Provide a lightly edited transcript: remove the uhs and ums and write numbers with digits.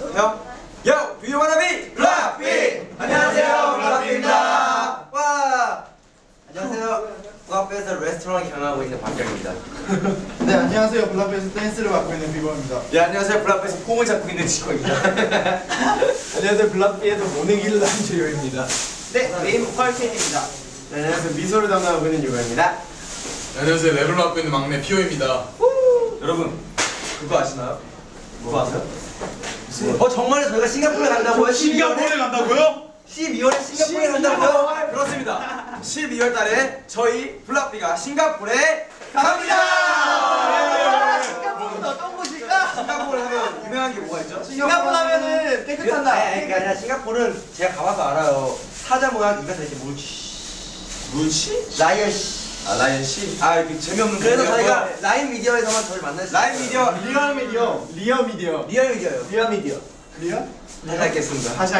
형? Yo! Do you wanna be? 블락비! 안녕하세요, 블락비입니다. 와! 안녕하세요. 블락비에서 레스토랑 경영하고 있는 박경입니다. 네, 안녕하세요. 블락비에서 댄스를 맡고 있는 비버입니다. 네, 안녕하세요. 블락비에서 폼을 잡고 있는 지코입니다. 안녕하세요. 블락비에서 모내기를 하는 조요입니다. 네, 메인 보컬 캔입니다. 네, 안녕하세요. 미소를 담당하고 있는 유가입니다. 안녕하세요. 랩을 맡고 있는 막내 피오입니다. 여러분, 그거 아시나요? 그거 아세요? 정말에 저희가 싱가포르에 간다고요? 싱가포르에 간다고요? 12월에 싱가포르에 간다고요? 그렇습니다. 12월 달에 저희 블락비가 싱가포르에 갑니다! 싱가포르는 어떤 곳일까? 싱가포르 하면 유명한 게 뭐가 있죠? 싱가포르 하면은 깨끗한다. 그게 아니라 싱가포르는 제가 가봐서 알아요. 사자 모양 입에서 이렇게 물치? 라이언 씨. 아, 라이언 씨? 아, 이렇게 재미없는 그래서 저희가 라인 미디어에서만 저를 만날 수 있어요. 라인 미디어. 리얼 미디어. 리얼 미디어요. 리얼 미디어. 리얼? 다시 다시 하겠습니다.